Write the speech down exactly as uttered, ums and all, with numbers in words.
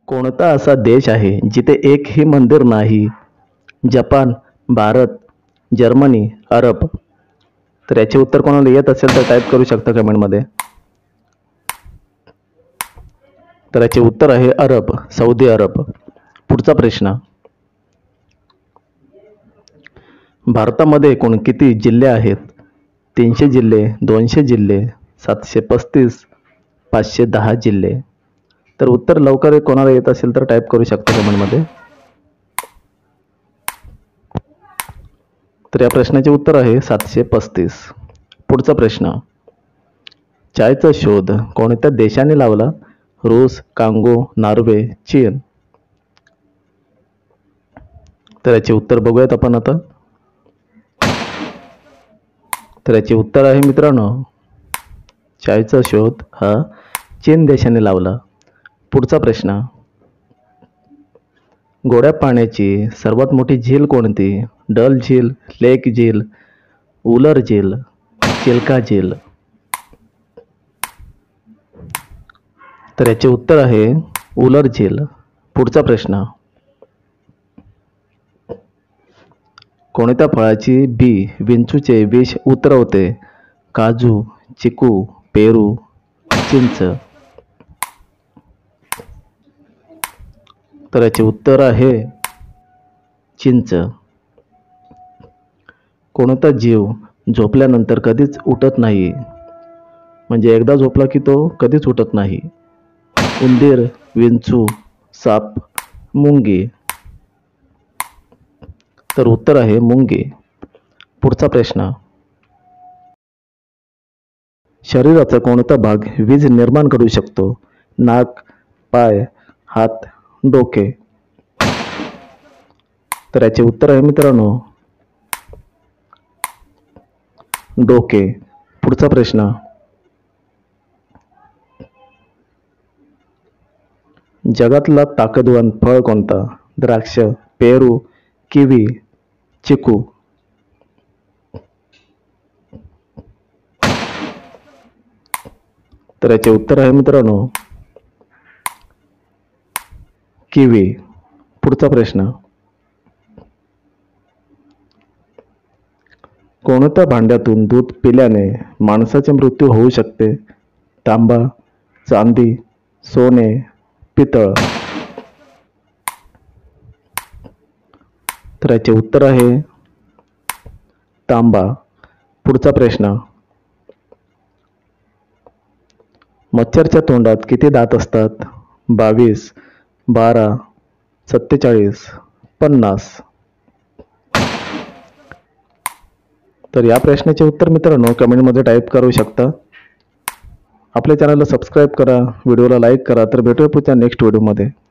कोणता असा देश आहे जिथे एकही मंदिर नाही? Japan, Bharat, Germany, Arab. तर याचे उत्तर कोणाला येत असेल तर टाईप करू शकता कमेंटमध्ये. तर याचे उत्तर आहे अरब, सौदी अरब. पुढचा प्रश्न. भारतामध्ये एकूण किती जिल्हे आहेत? तीनशे जिल्हे, दोनशे जिल्हे, सातशे पस्तीस, पाचशे दहा जिल्हे. तर उत्तर लवकर कोणाला येत असेल तर टाईप करू शकता कमेंटमध्ये. तर या प्रश्नाचे उत्तर आहे सातशे पस्तीस. पुढचा प्रश्न. चायचा शोध कोणत्या देशाने लावला? रूस, कांगो, नॉर्वे, चीन. तर याचे उत्तर बघूयात आपण आता. तर याचे उत्तर आहे मित्रांनो, चायचा शोध हा चीन देशाने लावला. पुढचा प्रश्न. गोड्या पाण्याची सर्वात मोठी झील कोणती? डल झील, लेक झील, उलर झील, चिल्का झील. तर याचे उत्तर आहे उलर झील. पुढचा प्रश्न. कोणत्या फळाची बी विंचूचे विष उतरवते? काजू, चिकू, पेरू, चिंच. तर याचे उत्तर आहे चिंच. कोणता जीव झोपल्यानंतर कधीच उठत नाही? म्हणजे एकदा झोपला की तो कधीच उठत नाही. उंदीर, विंचू, साप, मुंगी. तर उत्तर आहे मुंगी. पुढचा प्रश्न. शरीराचा कोणता भाग वीज निर्माण करू शकतो? नाक, पाय, हात, डोके. तर याचे उत्तर आहे मित्रांनो डोके. पुढचा प्रश्न. जगातला ताकदवान फळ कोणता? द्राक्ष, पेरू, किवी, चिकू. तर याचे उत्तर आहे मित्रांनो किवी. पुढचा प्रश्न. कोणत्या भांड्यातून दूध पिल्याने माणसाचे मृत्यू होऊ शकते? तांबा, चांदी, सोने, पितळ. तर याचे उत्तर आहे तांबा. पुढचा प्रश्न. मच्छरच्या तोंडात किती दात असतात? बावीस, बारा, सत्तेचाळीस, पन्नास. तर या प्रश्नाचे उत्तर मित्रांनो कमेंटमध्ये टाईप करू शकता. आपल्या चॅनलला सबस्क्राईब करा, व्हिडिओला लाईक करा. तर भेटूया पुढच्या नेक्स्ट व्हिडिओमध्ये.